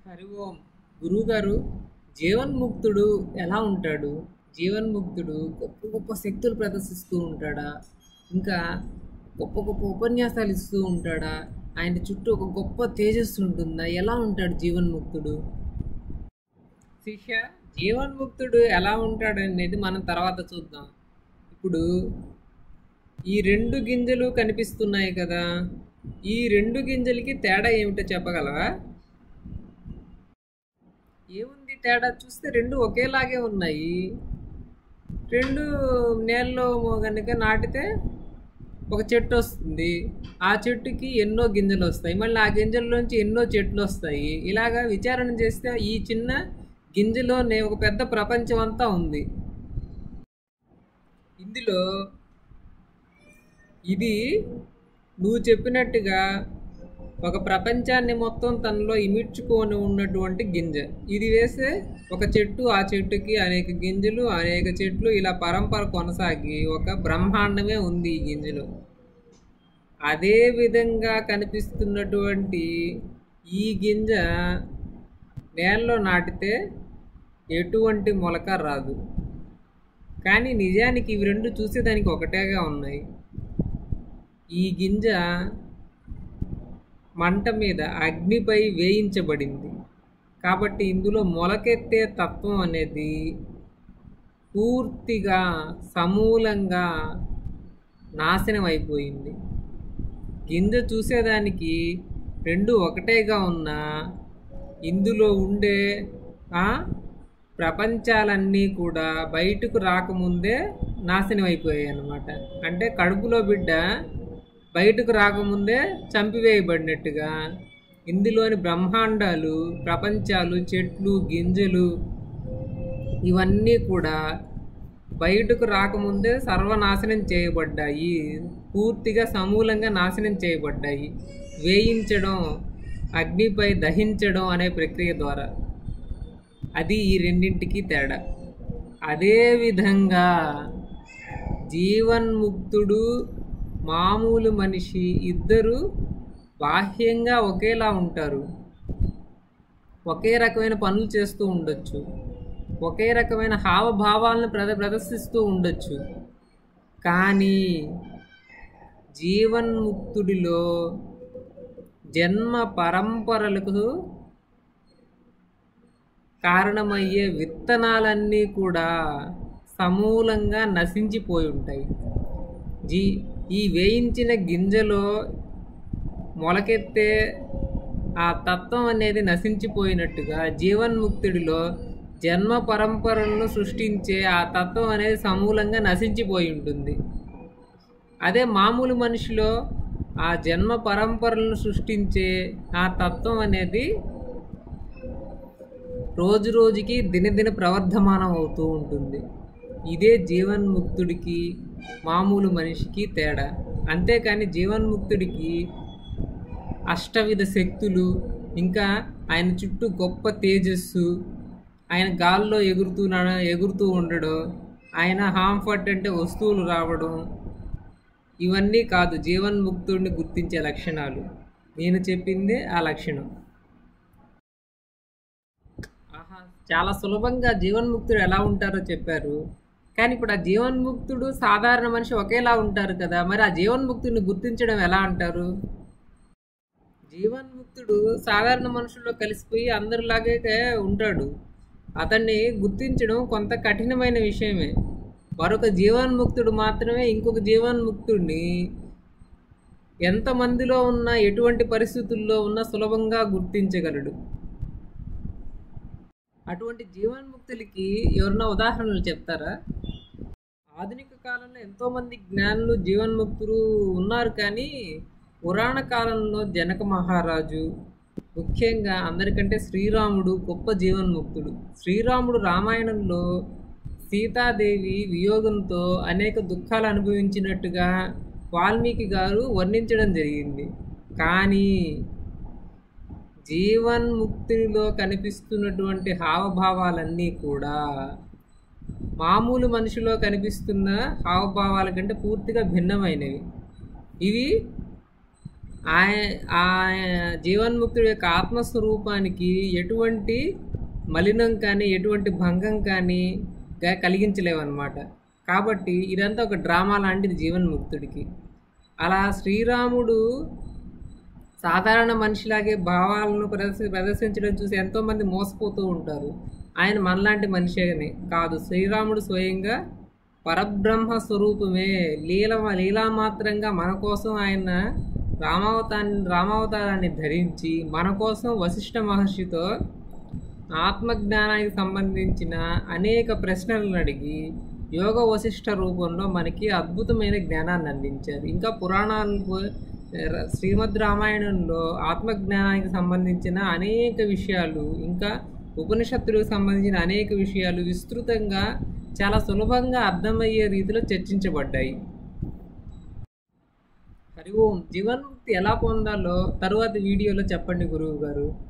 హరి ఓం. గురువుగారు, జీవన్ముక్తుడు ఎలా ఉంటాడు? జీవన్ముక్తుడు గొప్ప గొప్ప శక్తులు ప్రదర్శిస్తూ ఉంటాడా? ఇంకా గొప్ప గొప్ప ఉపన్యాసాలు ఇస్తూ ఉంటాడా? ఆయన చుట్టూ ఒక గొప్ప తేజస్సు ఉంటుందా? ఎలా ఉంటాడు జీవన్ముక్తుడు? శిష్య, జీవన్ముక్తుడు ఎలా ఉంటాడు అనేది మనం తర్వాత చూద్దాం. ఇప్పుడు ఈ రెండు గింజలు కనిపిస్తున్నాయి కదా, ఈ రెండు గింజలకి తేడా ఏమిటో చెప్పగలవా? ఏముంది తేడా? చూస్తే రెండు ఒకేలాగే ఉన్నాయి. రెండు నేలలో కనుక నాటితే ఒక చెట్టు వస్తుంది. ఆ చెట్టుకి ఎన్నో గింజలు వస్తాయి, మళ్ళీ ఆ గింజల్లోంచి ఎన్నో చెట్లు వస్తాయి. ఇలాగా విచారణ చేస్తే ఈ చిన్న గింజలోనే ఒక పెద్ద ప్రపంచం అంతా ఉంది. ఇందులో ఇది నువ్వు చెప్పినట్టుగా ఒక ప్రపంచాన్ని మొత్తం తనలో ఇమిడ్చుకొని ఉన్నటువంటి గింజ. ఇది వేసే ఒక చెట్టు, ఆ చెట్టుకి అనేక గింజలు, అనేక చెట్లు, ఇలా పరంపర కొనసాగి ఒక బ్రహ్మాండమే ఉంది ఈ గింజలో. అదే విధంగా కనిపిస్తున్నటువంటి ఈ గింజ నేలలో నాటితే ఎటువంటి మొలక రాదు. కానీ నిజానికి ఇవి రెండు చూసేదానికి ఒకటేగా ఉన్నాయి. ఈ గింజ మంట మీద అగ్నిపై వేయించబడింది కాబట్టి ఇందులో మొలకెత్తే తత్వం అనేది పూర్తిగా సమూలంగా నాశనం అయిపోయింది. గింజ చూసేదానికి రెండు ఒకటేగా ఉన్నా ఇందులో ఉండే ప్రపంచాలన్నీ కూడా బయటకు రాకముందే నాశనం అయిపోయాయి అన్నమాట. అంటే కడుపులో బిడ్డ బయటకు రాకముందే చంపివేయబడినట్టుగా ఇందులోని బ్రహ్మాండాలు, ప్రపంచాలు, చెట్లు, గింజలు ఇవన్నీ కూడా బయటకు రాకముందే సర్వనాశనం చేయబడ్డాయి. పూర్తిగా సమూలంగా నాశనం చేయబడ్డాయి వేయించడం, అగ్నిపై దహించడం అనే ప్రక్రియ ద్వారా. అది ఈ రెండింటికి తేడా. అదేవిధంగా జీవన్ముక్తుడు, మామూలు మనిషి ఇద్దరు బాహ్యంగా ఒకేలా ఉంటారు. ఒకే రకమైన పనులు చేస్తూ ఉండొచ్చు, ఒకే రకమైన హావభావాలను ప్రదర్శిస్తూ ఉండొచ్చు. కానీ జీవన్ముక్తుడిలో జన్మ పరంపరలకు కారణమయ్యే విత్తనాలన్నీ కూడా సమూలంగా నశించిపోయి ఉంటాయి. ఈ వేయించిన గింజలో మొలకెత్తే ఆ తత్వం అనేది నశించిపోయినట్టుగా జీవన్ముక్తుడిలో జన్మ పరంపరలను సృష్టించే ఆ తత్వం అనేది సమూలంగా నశించిపోయి ఉంటుంది. అదే మామూలు మనిషిలో ఆ జన్మ పరంపరలను సృష్టించే ఆ తత్వం అనేది రోజు రోజుకి దినదిన ప్రవర్ధమానం అవుతూ ఉంటుంది. ఇదే జీవన్ముక్తుడికి, మామూలు మనిషికి తేడా. అంతేకాని జీవన్ముక్తుడికి అష్టవిధ శక్తులు, ఇంకా ఆయన చుట్టూ గొప్ప తేజస్సు, ఆయన గాల్లో ఎగురుతూ ఉండడం, ఆయన హాంఫర్ట్ అంటే వస్తువులు రావడం, ఇవన్నీ కాదు జీవన్ముక్తుడిని గుర్తించే లక్షణాలు. నేను చెప్పిందే ఆ లక్షణం. చాలా సులభంగా జీవన్ముక్తుడు ఎలా ఉంటారో చెప్పారు. కానీ ఇప్పుడు ఆ జీవన్ముక్తుడు, సాధారణ మనిషి ఒకేలా ఉంటారు కదా, మరి ఆ జీవన్ముక్తుడిని గుర్తించడం ఎలా అంటారు? జీవన్ముక్తుడు సాధారణ మనుషుల్లో కలిసిపోయి అందరిలాగే ఉంటాడు. అతన్ని గుర్తించడం కొంత కఠినమైన విషయమే. మరొక జీవన్ముక్తుడు మాత్రమే ఇంకొక జీవన్ముక్తుడిని ఎంతమందిలో ఉన్నా, ఎటువంటి పరిస్థితుల్లో ఉన్నా సులభంగా గుర్తించగలడు. అటువంటి జీవన్ముక్తులకి ఎవరన్నా ఉదాహరణలు చెప్తారా? ఆధునిక కాలంలో ఎంతోమంది జ్ఞానులు, జీవన్ముక్తులు ఉన్నారు. కానీ పురాణ కాలంలో జనక మహారాజు, ముఖ్యంగా అందరికంటే శ్రీరాముడు గొప్ప జీవన్ముక్తుడు. శ్రీరాముడు రామాయణంలో సీతాదేవి వియోగంతో అనేక దుఃఖాలు అనుభవించినట్టుగా వాల్మీకి గారు వర్ణించడం జరిగింది. కానీ జీవన్ముక్తిలో కనిపిస్తున్నటువంటి హావభావాలన్నీ కూడా మామూలు మనిషిలో కనిపిస్తున్న హావభావాల కంటే పూర్తిగా భిన్నమైనవి. ఇవి ఆ జీవన్ముక్తుడి యొక్క ఆత్మస్వరూపానికి ఎటువంటి మలినం కానీ ఎటువంటి భంగం కానీ కలిగించలేవన్నమాట. కాబట్టి ఇదంతా ఒక డ్రామా లాంటిది జీవన్ముక్తుడికి. అలా శ్రీరాముడు సాధారణ మనిషిలాగే భావాలను ప్రదర్శించడం చూసి ఎంతోమంది మోసపోతూ ఉంటారు. ఆయన మనలాంటి మనిషినే కాదు, శ్రీరాముడు స్వయంగా పరబ్రహ్మ స్వరూపమే. లీలామాత్రంగా మన కోసం ఆయన రామావతారాన్ని ధరించి మన కోసం వశిష్ఠ మహర్షితో ఆత్మజ్ఞానానికి సంబంధించిన అనేక ప్రశ్నలను అడిగి యోగ వశిష్ఠ రూపంలో మనకి అద్భుతమైన జ్ఞానాన్ని అందించారు. ఇంకా పురాణాలు, శ్రీమద్ రామాయణంలో ఆత్మజ్ఞానానికి సంబంధించిన అనేక విషయాలు, ఇంకా ఉపనిషత్తులకు సంబంధించిన అనేక విషయాలు విస్తృతంగా చాలా సులభంగా అర్థమయ్యే రీతిలో చర్చించబడ్డాయి. హరి ఓం. జీవన్ముక్తి ఎలా పొందాలో తరువాతి వీడియోలో చెప్పండి గురువు గారు.